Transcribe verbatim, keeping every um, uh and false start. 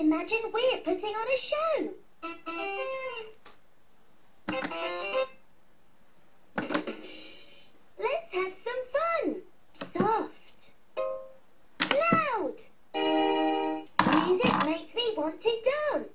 Imagine we're putting on a show. Let's have some fun. Soft. Loud. Music makes me want to dance.